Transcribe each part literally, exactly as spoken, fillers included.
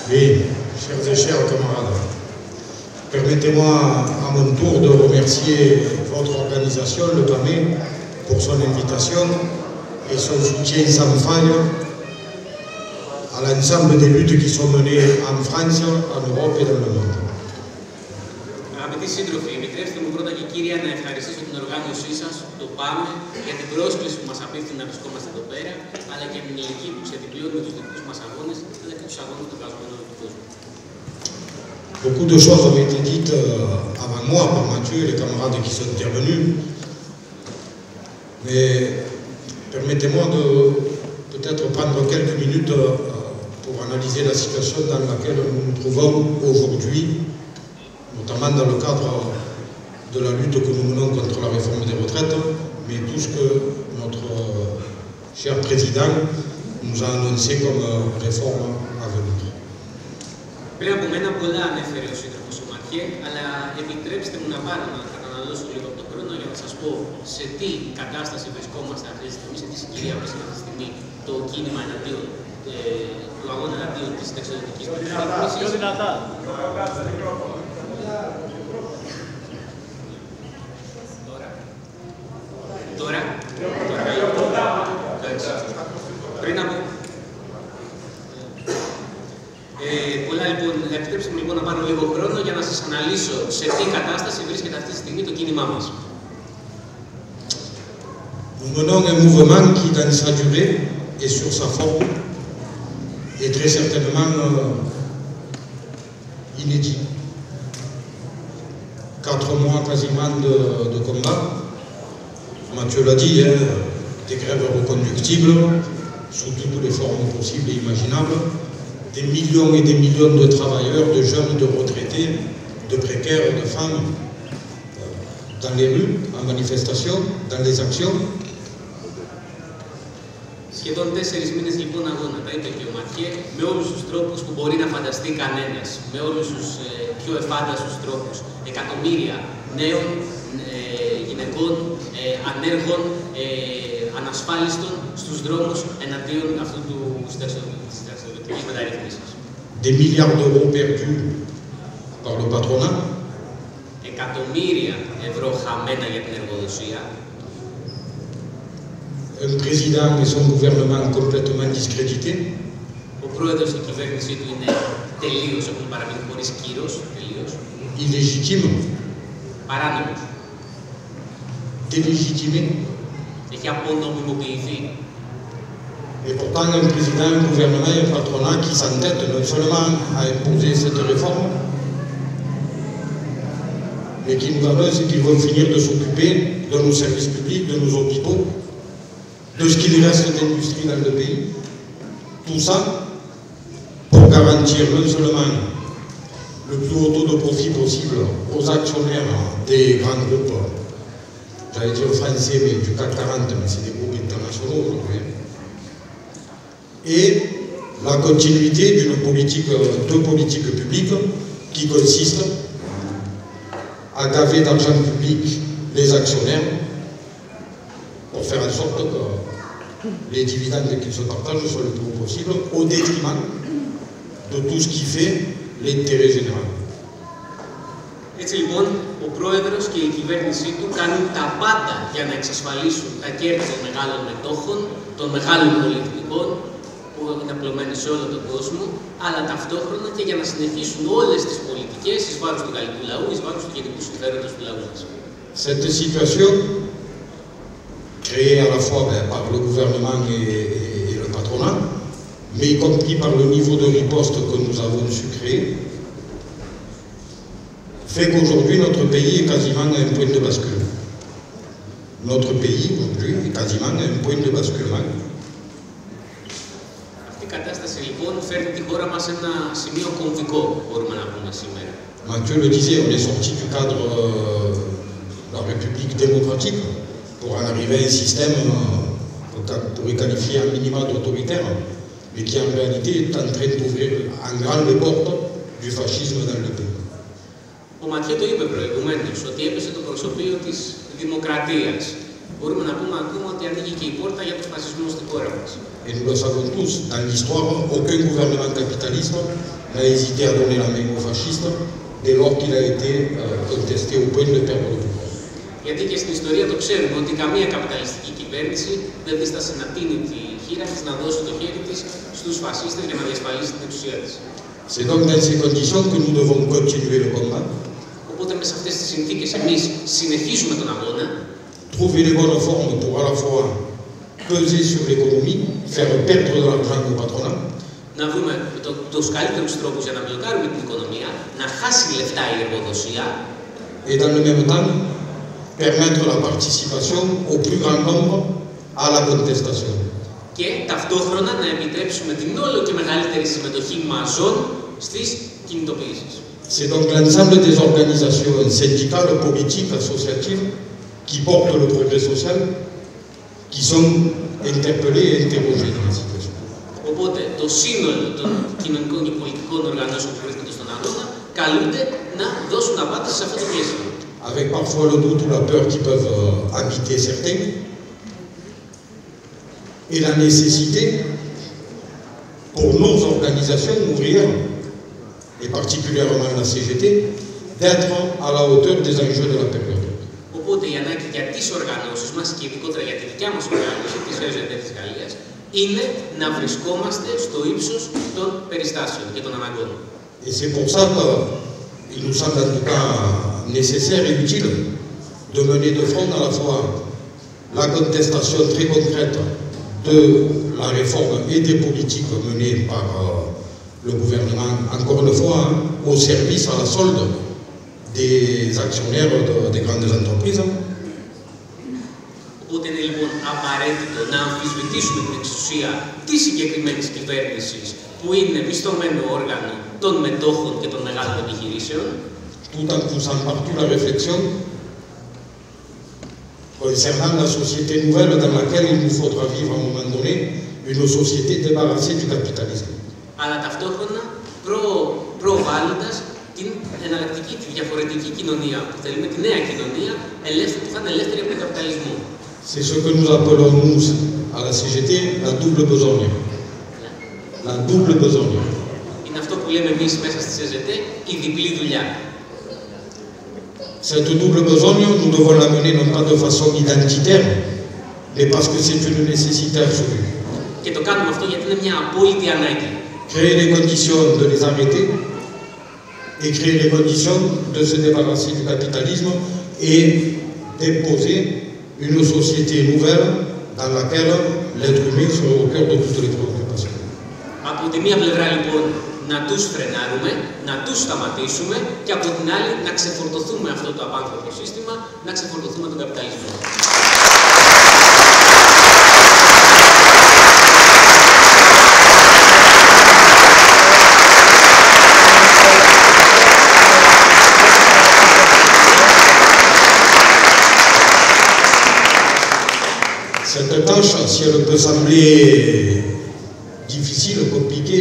Oui, chers et chers camarades, permettez-moi à mon tour de remercier votre organisation, le P A M E, pour son invitation et son soutien sans faille à l'ensemble des luttes qui sont menées en France, en Europe et dans le monde. Αγαπητοί σύντροφοι, επιτρέψτε μου πρώτα και κύρια να ευχαριστήσω την οργάνωσή σας, το P A M E, για την πρόσκληση που μας απίφθηνε να βρισκόμαστε εδώ πέρα, αλλά και την ηλική που ξετυπλούν με τους δικούς μας αγώνες, αλλά και τους αγώνες των εργαζομένων του κόσμου. Beaucoup de choses ont été dites avant moi par Mathieu et les camarades qui sont intervenus, mais permettez-moi de peut-être prendre quelques minutes pour analyser la situation dans laquelle nous nous trouvons aujourd'hui, notamment dans le cadre de la lutte que nous menons contre la réforme des retraites, mais tout ce que notre cher président nous a annoncé comme réforme à venir. Πριν από μένα πολλά ανέφερε ο σύντροφος ο Ματιέ, αλλά επιτρέψτε μου να πάρω να καταναλώσω λίγο από τον χρόνο για να σας πω σε τι κατάσταση βρισκόμαστε αυτή τη στιγμή, σε τι συγκυρία βρίσκεται αυτή τη στιγμή το κίνημα εναντίον ε, του αγώνα εναντίον της συνταξιοδοτικής μεταρρύθμισης. Πιο δυνατά. Τώρα. Τώρα. Τώρα. Πριν από... Ε, πολλά λοιπόν, επιτρέψτε μου λοιπόν να πάρω λίγο χρόνο για να σας αναλύσω σε τι κατάσταση βρίσκεται αυτή τη στιγμή το κίνημά μας. Nous menons un mouvement qui, dans sa durée et sur sa forme, est très certainement euh, inédit. Quatre mois quasiment de, de combat. Mathieu l'a dit, hein, des grèves reconductibles, sous toutes les formes possibles et imaginables. Des millions et des millions de travailleurs, de jeunes, de retraités, de précaires, de femmes, euh, dans les rues, en manifestation, dans les actions. Σχεδόν τέσσερις μήνες λοιπόν αγώνα, τα είπε και ο Ματιέ, με όλους τους τρόπους που μπορεί να φανταστεί κανένας, με όλους τους ε, πιο εφάνταστους τρόπους. Εκατομμύρια νέων, ε, γυναικών, ε, ανέργων, ε, ανασφάλιστων στους δρόμους εναντίον αυτού του συνταξιοδοτικής μεταρρύθμισης. Des milliards d'euros perdus par le patronat. Εκατομμύρια ευρώ χαμένα για την εργοδοσία. Un président et son gouvernement complètement discrédités. Ο πρόεδρος και η κυβέρνησή του είναι τελείως, έχουν παραμείνει χωρίς κύρος, τελείως. Illégitime. Παράνομος. Délégitimé. Έχει απονομιμοποιηθεί. Et pourtant, un président, un gouvernement et un patronat qui s'entêtent non seulement à imposer cette réforme, mais qui nous annoncent qu'ils vont finir de s'occuper de nos services publics, de nos hôpitaux, de ce qu'il reste d'industrie dans le pays. Tout ça pour garantir non seulement le plus haut taux de profit possible aux actionnaires des grands groupes, j'allais dire français, mais du C A C quarante, mais c'est des groupes internationaux aujourd'hui, et la continuité d'une politique, de politique publique qui consiste à gaver d'argent public les actionnaires pour faire en sorte que les dividendes qu'ils se partagent soient le plus haut possible au détriment de tout ce qui fait l'intérêt général. Έτσι λοιπόν, ο πρόεδρος και η κυβέρνησή του κάνουν τα πάντα για να εξασφαλίσουν τα κέρδη των μεγάλων μετόχων, των μεγάλων πολιτικών, που είναι απλωμένοι σε όλο τον κόσμο, αλλά ταυτόχρονα και για να συνεχίσουν όλες τις πολιτικές εις βάρος του γαλλικού λαού, εις βάρος του γενικού συμφέροντος του λαού μας. Cette situation, créée à la fois ben, par le gouvernement et, et, et le patronat, mais y compris par le niveau de riposte que nous avons su créer, fait qu'aujourd'hui notre pays est quasiment à un point de bascule. Notre pays aujourd'hui est quasiment à un point de basculement. Αυτή η κατάσταση λοιπόν φέρνει τη χώρα μας σε ένα σημείο κομβικό, μπορούμε να πούμε σήμερα. Mathieu le disait, on est sorti du cadre euh, de la République démocratique pour en arriver à un système euh, qu'on pourrait qualifier un minimum d'autoritaire, mais qui en réalité est en train d'ouvrir en grand les portes du fascisme dans le pays. Ο Ματιέ το είπε προηγουμένως, ότι έπεσε το προσωπείο της δημοκρατίας. μπορούμε να πούμε ακόμα ότι ανοίγει και η πόρτα για τον φασισμό στη χώρα μας. Et nous le savons tous, dans l'histoire, aucun gouvernement capitaliste n'a hésité à donner la main aux fascistes dès lors qu'il a été euh, contesté au point de perdre le pouvoir. Γιατί και στην ιστορία το ξέρουμε ότι καμία καπιταλιστική κυβέρνηση δεν δίστασε να τίνει τη χείρα της, να δώσει το χέρι της στους φασίστες για να διασφαλίσει την εξουσία της. C'est donc dans ces conditions que nous devons continuer le combat. Οπότε μέσα σε αυτές τις συνθήκες εμείς συνεχίζουμε τον αγώνα. Trouver les bonnes formes pour à la fois peser sur l'économie, faire perdre de l'argent au patronat. Να βρούμε το, τους καλύτερους τρόπους για να μπλοκάρουμε την οικονομία, να χάσει λεφτά η εργοδοσία. Et dans le même temps, permettre la participation au plus grand nombre à la contestation. Και ταυτόχρονα να επιτρέψουμε την όλο και μεγαλύτερη συμμετοχή μαζών στις κινητοποιήσεις. C'est donc l'ensemble des organisations syndicales, politiques, associatives qui portent le progrès social, qui sont interpellées et interrogées dans la situation. Οπότε το σύνολο των κοινωνικών και πολιτικών οργανώσεων που βρίσκονται στον αγώνα καλούνται να δώσουν απάντηση σε αυτό το πλαίσιο. Avec parfois le doute ou la peur qui peuvent euh, habiter certains, et la nécessité pour nos organisations ouvrières, et particulièrement la C G T, d'être à la hauteur des enjeux de la période. Οπότε η ανάγκη για τις οργανώσεις μας και ειδικότερα για τη δικιά μας οργάνωση, τη Σ Ε Ζ Τ της Γαλλίας, είναι να βρισκόμαστε στο ύψος των περιστάσεων και των αναγκών. Et c'est pour ça qu'il nous semble en tout cas nécessaire et utile de mener de front à la fois la contestation très concrète de la réforme et des politiques menées par euh, le gouvernement, encore une fois, hein, au service, à la solde des actionnaires de, des grandes entreprises. Οπότε είναι λοιπόν απαραίτητο να αμφισβητήσουμε την εξουσία της συγκεκριμένης κυβέρνησης που είναι μισθωμένο όργανο των μετόχων και των μεγάλων επιχειρήσεων. Tout en poussant partout la réflexion concernant la société nouvelle dans laquelle il nous faudra vivre à un moment donné, une société débarrassée du capitalisme. Αλλά ταυτόχρονα προ, προβάλλοντας την εναλλακτική, τη διαφορετική κοινωνία που θέλουμε, τη νέα κοινωνία ελεύθερη, που θα είναι ελεύθερη από τον καπιταλισμό. C'est ce que nous appelons, nous, à la C G T, la double besogne. La double besogne. Είναι αυτό που λέμε εμείς μέσα στη Σ Ε Ζ Τ, η διπλή δουλειά. Cette double besogne, nous devons la mener non pas de façon identitaire, mais parce que c'est une nécessité absolue. Και το κάνουμε αυτό γιατί είναι μια απόλυτη ανάγκη. Créer les conditions de les arrêter et créer les conditions de se débarrasser du capitalisme et d'imposer une société nouvelle dans laquelle l'être humain sera au cœur de toutes les préoccupations. Από τη μία πλευρά λοιπόν να τους φρενάρουμε, να τους σταματήσουμε και από την άλλη να ξεφορτωθούμε αυτό το απάνθρωπο σύστημα, να ξεφορτωθούμε τον καπιταλισμό. Cette tâche, si elle peut sembler difficile, compliquée,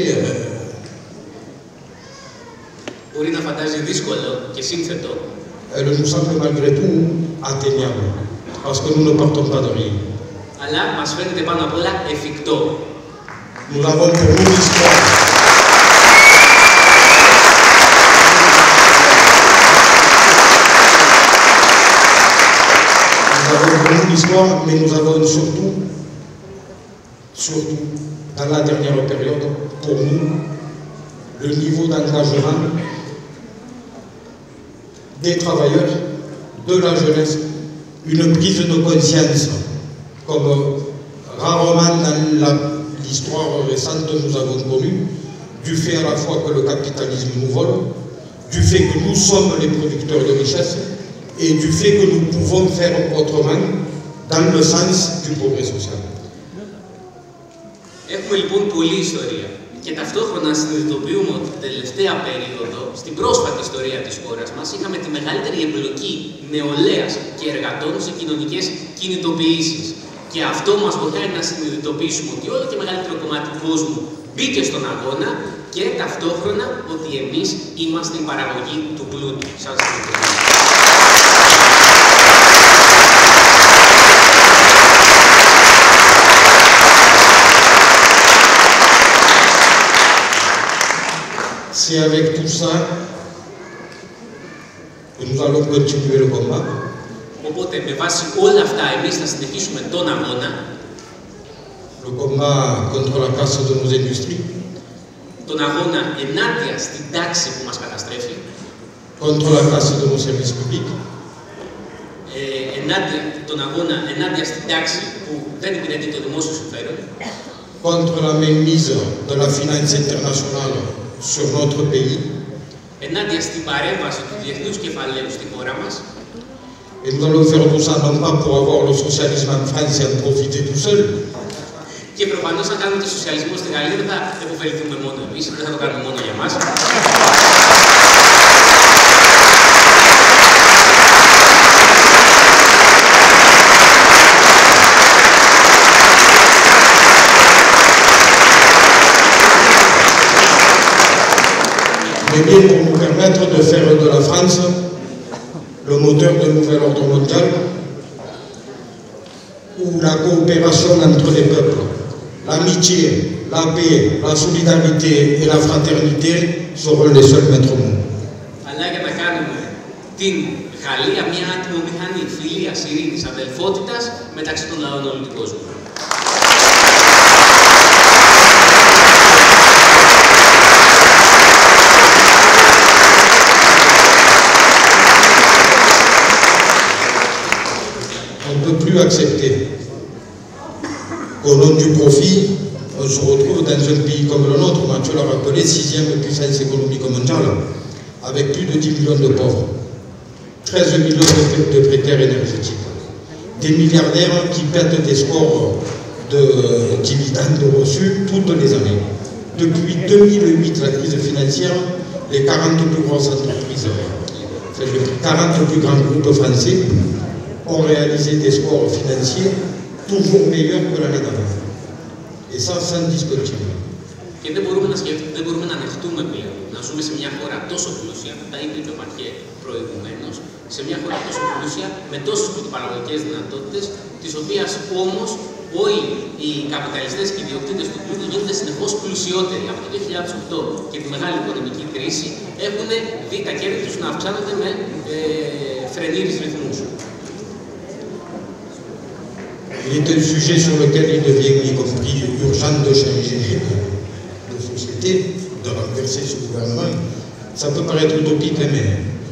Μπορεί να φαντάζει δύσκολο και σύνθετο, elle nous semble malgré tout atteignable, parce que nous ne partons pas de rien. αλλά μας φαίνεται πάνω απ' όλα εφικτό. Nous avons pour nous l'histoire. Nous avons pour nous l'histoire, mais nous avons surtout, surtout, dans la dernière période, pour nous, le niveau d'engagement des travailleurs, de la jeunesse, une prise de conscience, comme rarement dans l'histoire récente nous avons connu, du fait à la fois que le capitalisme nous vole, du fait que nous sommes les producteurs de richesse et du fait que nous pouvons faire autrement dans le sens du progrès social. Έχουμε λοιπόν πολλή ιστορία και ταυτόχρονα συνειδητοποιούμε ότι την τελευταία περίοδο, στην πρόσφατη ιστορία της χώρας μας, είχαμε τη μεγαλύτερη εμπλοκή νεολαίας και εργατών σε κοινωνικές κινητοποιήσεις. Και αυτό μας βοηθάει να συνειδητοποιήσουμε ότι όλο και μεγαλύτερο κομμάτι του κόσμου μπήκε στον αγώνα και ταυτόχρονα ότι εμείς είμαστε η παραγωγή του πλούτου. Σας ευχαριστώ. c'est avec tout ça que nous allons continuer le combat. Οπότε με βάση όλα αυτά εμείς θα συνεχίσουμε τον αγώνα. Le combat contre la casse de nos industries. Τον αγώνα ενάντια στην τάξη που μας καταστρέφει. Contre la casse de nos services publics. Ε, ενάντια, τον αγώνα ενάντια στην τάξη που δεν υπηρετεί το δημόσιο συμφέρον. Contre la mainmise de la finance internationale sur notre pays. Ενάντια στην παρέμβαση του διεθνούς κεφαλαίου στη χώρα μας. Et nous allons faire tout ça non pas pour avoir le socialisme en France et en profiter tout seul. Και προφανώς αν κάνουμε το σοσιαλισμό στη Γαλλία δεν θα επωφεληθούμε μόνο εμείς, δεν θα το κάνουμε μόνο για μας. Mais bien pour nous permettre de faire de la France le moteur d'un nouvel ordre mondial où la coopération entre les peuples, l'amitié, la paix, la solidarité et la fraternité seront les seuls maîtres mots. Αλλά για να κάνουμε την Γαλλία μια ατμομηχανή φιλίας, ειρήνης, αδελφότητας μεταξύ των λαών όλου του κόσμου. On ne peut plus accepter qu'au nom du profit, on se retrouve dans un pays comme le nôtre, Mathieu l'a rappelé, sixième puissance économique mondiale, avec plus de dix millions de pauvres, treize millions de précaires énergétiques, des milliardaires qui perdent des scores de dividendes reçus toutes les années. Depuis deux mille huit, la crise financière, les quarante plus grosses entreprises, c'est les quarante plus grands groupes français, ont réalisé des scores financiers toujours meilleurs que l'année d'avant. Et ça, sans discontinuer. Και δεν μπορούμε να σκεφτούμε, δεν μπορούμε να ανεχτούμε πλέον να ζούμε σε μια χώρα τόσο πλούσια, τα είπε ο Ματιέ προηγουμένως, σε μια χώρα τόσο πλούσια, με τόσες πρωτοπαραγωγικές δυνατότητες, τις οποίες όμως όλοι οι καπιταλιστές και οι ιδιοκτήτες του πλούτου γίνονται συνεχώς πλουσιότεροι. Από το δύο χιλιάδες οκτώ και τη μεγάλη οικονομική κρίση έχουν δει τα κέρδη τους να αυξάνονται με ε, φρενήρις ρυθμούς. Il est un sujet sur lequel il devient, y compris, urgent de changer de société, de renverser ce gouvernement. Ça peut paraître utopique, mais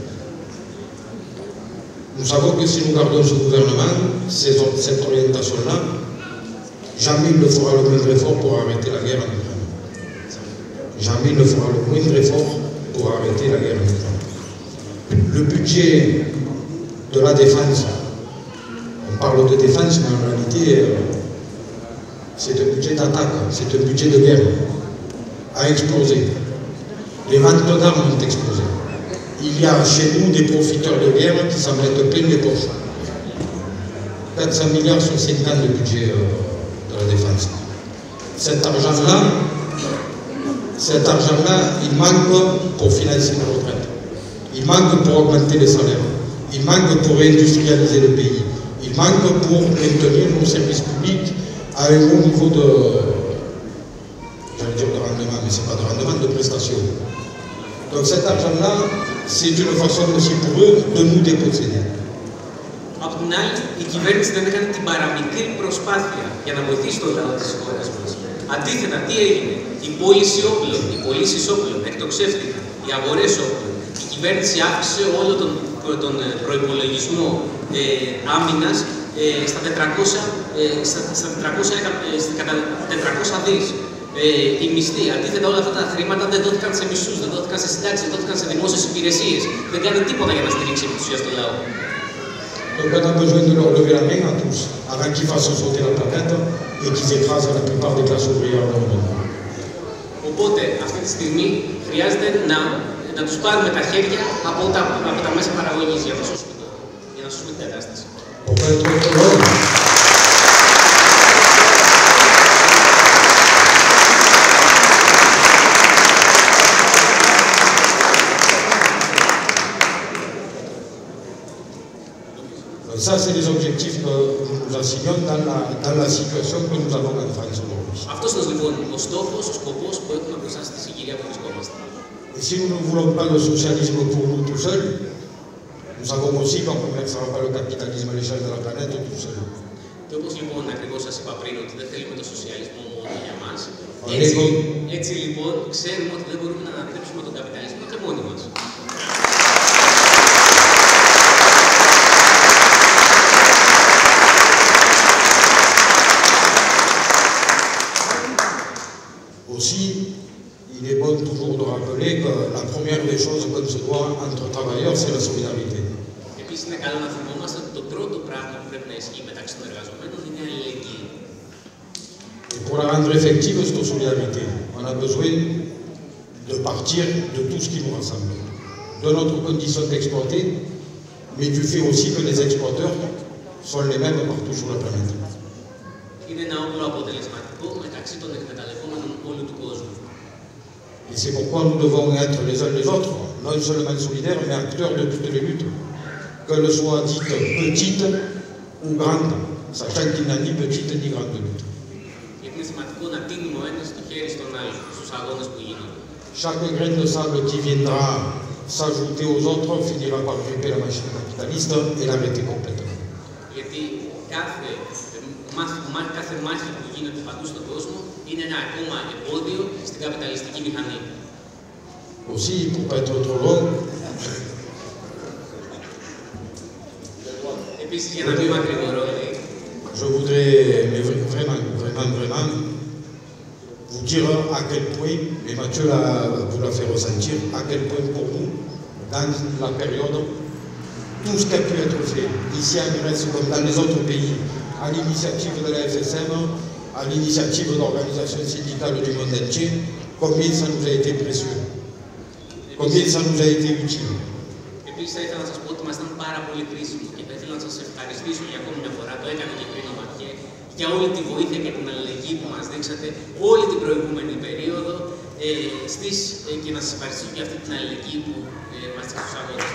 nous savons que si nous gardons ce gouvernement, cette orientation-là, jamais il ne fera le moindre effort pour arrêter la guerre en Ukraine. Jamais il ne fera le moindre effort pour arrêter la guerre en Ukraine. Le budget de la défense, on parle de défense, mais en réalité, euh, c'est un budget d'attaque, c'est un budget de guerre, a explosé. Les ventes d'armes ont explosé. Il y a chez nous des profiteurs de guerre qui s'en mettent plein les poches. quatre cents milliards sur cinq ans de budget euh, de la défense. Cet argent-là, cet argent-là, il manque pour financer nos retraites. Il manque pour augmenter les salaires. Il manque pour réindustrialiser le pays. Il manque pour maintenir nos services publics à un haut niveau de, j'allais dire de rendement, mais ce n'est pas de rendement, de prestation. Donc cet argent-là, c'est une façon aussi pour eux de nous déposséder. Από την άλλη, η κυβέρνηση δεν έκανε την παραμικρή προσπάθεια για να βοηθήσει το λαό της χώρας μας. Αντίθετα, τι έγινε? Οι πώληση όπλων, οι πωλήσεις όπλων εκτοξεύτηκαν, οι αγορές όπλων. Η κυβέρνηση άφησε όλο τον, τον προϋπολογισμό ε, άμυνας ε, στα τετρακόσια, ε, στα, στα τετρακόσια, ε, στα κατά τετρακόσια δις. Ε, οι μισθοί, αντίθετα όλα αυτά τα χρήματα δεν δόθηκαν σε μισθούς, δεν δόθηκαν σε συντάξεις, δεν δόθηκαν σε δημόσιες υπηρεσίες. Δεν κάνει τίποτα για να στηρίξει επί της ουσίας το λαό. Donc on a besoin de leur lever la main à tous, avant qu'ils fassent sauter la planète et qu'ils écrasent la plupart des classes ouvrières dans le monde. Οπότε αυτή τη στιγμή χρειάζεται να, να τους πάρουμε τα χέρια από τα, από τα μέσα παραγωγής για να σώσουμε, το, για να σώσουμε την κατάσταση. Ça, c'est les objectifs que nous assignons dans la, dans la situation que nous avons en France aujourd'hui. Αυτός είναι λοιπόν ο στόχος, ο σκοπός που έχουμε μπροστά στη συγκυρία που βρισκόμαστε. Et si nous ne voulons pas le socialisme pour nous tout seuls, nous savons aussi qu'on ne commercera pas le capitalisme à l'échelle de la planète tout seul. Και όπως λοιπόν ακριβώς σας είπα πριν ότι δεν θέλουμε το σοσιαλισμό μόνο για μας, Ωραία. έτσι, έτσι λοιπόν ξέρουμε ότι δεν μπορούμε να ανατρέψουμε τον καπιταλισμό και μόνοι μας. Aussi, il est bon toujours de rappeler que la première des choses qu'on se doit entre travailleurs, c'est la solidarité. Επίσης είναι καλό να θυμόμαστε ότι το πρώτο πράγμα που πρέπει να ισχύει μεταξύ των εργαζομένων είναι η αλληλεγγύη. Et pour la rendre effective, cette solidarité, on a besoin de partir de tout ce qui nous rassemble. De notre condition d'exploiter, mais du fait aussi que les exploiteurs sont les mêmes partout sur la planète. Είναι ένα όπλο αποτελεσματικό μεταξύ των εκμεταλλευόμενων όλου του κόσμου. Et c'est pourquoi nous devons être les uns les autres, non seulement solidaires, mais acteurs de toutes les luttes, qu'elles soient dites petites ou grandes, sachant qu'il n'y a ni petite ni grande lutte. Γιατί είναι σημαντικό να τίνουμε ο ένας το χέρι στον άλλο, στους αγώνες που γίνονται. Chaque grain de sable qui viendra s'ajouter aux autres finira par gripper la machine capitaliste et l'arrêter complètement. Γιατί κάθε, μάχη, κάθε μάχη που γίνεται παντού στον κόσμο είναι ένα ακόμα εμπόδιο στην καπιταλιστική μηχανή. Aussi, pour ne pas être trop long, Επίσης, για να μην μακρηγορώ, λέει, je voudrais mais vraiment, vraiment, vraiment vous dire à quel point, et Mathieu l'a, vous l'a fait ressentir, à quel point pour nous, dans la période, tout ce qui a pu être fait, ici en Grèce comme dans les autres pays, à l'initiative de la F S M, à l'initiative d'organisations syndicales du monde entier, combien ça nous a été précieux, combien ça nous a été utile. Επίσης, θα ήθελα να σας πω ότι ήμασταν πάρα πολύ χρήσιμοι και θα ήθελα να σας ευχαριστήσω για ακόμη μια φορά, το έκανε και πριν ο Ματιέ, για όλη τη βοήθεια και την αλληλεγγύη που μας δείξατε όλη την προηγούμενη περίοδο ε, στις, ε, και να σας ευχαριστήσω για αυτή την αλληλεγγύη που ε, μας δείξατε στους αγώνες.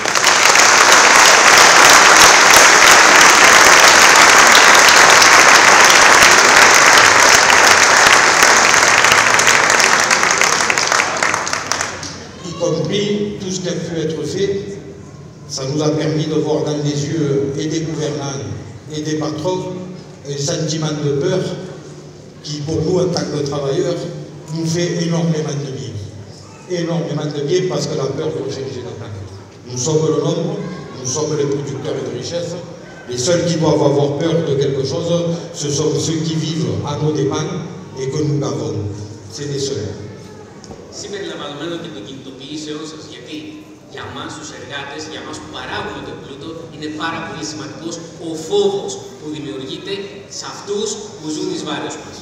Y compris tout ce qui a pu être fait, ça nous a permis de voir dans les yeux et des gouvernants et des patrons un sentiment de peur qui, pour nous, en tant que travailleurs, nous fait énormément de bien. Énormément de bien parce que la peur doit changer de temps. Nous sommes le nombre, nous sommes les producteurs de richesse. Les seuls qui doivent avoir peur de quelque chose, ce sont ceux qui vivent à nos dépens et que nous gavons. C'est les seuls. Συμπεριλαμβανομένων και των κινητοποιήσεων σας, γιατί για μας τους εργάτες, για μας που παράγουμε τον πλούτο, είναι πάρα πολύ σημαντικός ο φόβος που δημιουργείται σε αυτούς που ζουν εις βάρος μας.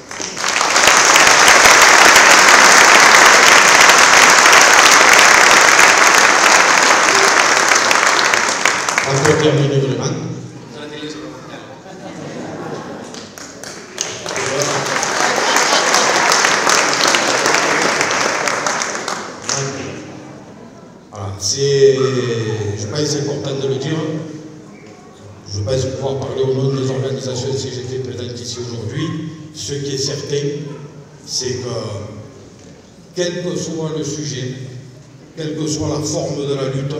Encore terminé vraiment. Τώρα τελείωσα πραγματικά. Voilà, c'est, je pense c'est important de le dire. Je pense pouvoir parler au nom des organisations si j'étais présent ici aujourd'hui. Ce qui est certain, c'est que quel que soit le sujet, quelle que soit la forme de la lutte,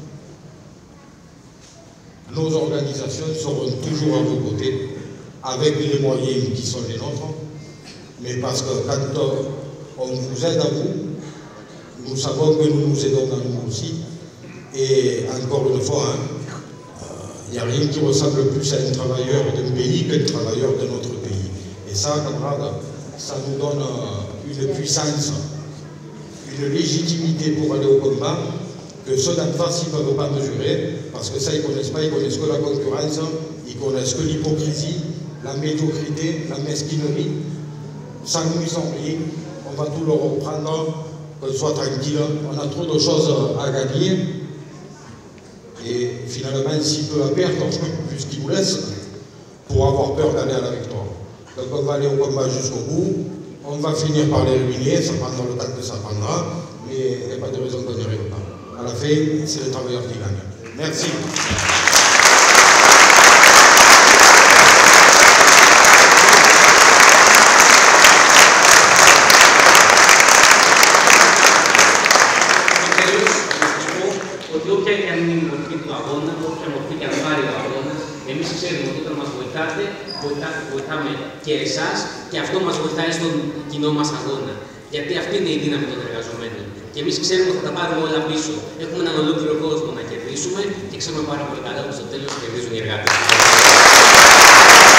nos organisations seront toujours à vos côtés, avec les moyens qui sont les nôtres, mais parce que quand on vous aide à vous, nous savons que nous nous aidons à nous aussi, et encore une fois, il n'y a rien qui ressemble plus à un travailleur d'un pays qu'un travailleur de notre pays. Et ça, camarades, ça nous donne une puissance, une légitimité pour aller au combat, que ceux d'en face ne peuvent pas mesurer, parce que ça, ils ne connaissent pas, ils connaissent que la concurrence, ils connaissent que l'hypocrisie, la médiocrité, la mesquinerie. Ça nous ils ont rien, on va tout leur reprendre, qu'on soit tranquille, on a trop de choses à gagner, et finalement, si peu à perdre, plus qu'ils nous laissent, pour avoir peur d'aller à la victoire. Donc on va aller au combat jusqu'au bout, on va finir par les ruiner, ça prendra le temps que ça prendra, mais il n'y a pas de raison qu'on n'y arrive pas. À la fin, c'est le travailleur qui gagne. Merci. όποια και αν είναι η μορφή του αγώνα, όποια μορφή και αν πάρει ο αγώνα, εμείς ξέρουμε ότι όταν μας βοηθάτε, βοηθά, βοηθάμε και εσάς και αυτό μας βοηθάει στον κοινό μας αγώνα. Γιατί αυτή είναι η δύναμη των εργαζομένων. Και εμείς ξέρουμε ότι θα τα πάρουμε όλα πίσω. Έχουμε έναν ολόκληρο κόσμο να κερδίσουμε και ξέρουμε πάρα πολύ καλά ότι στο τέλος κερδίζουν οι εργάτες.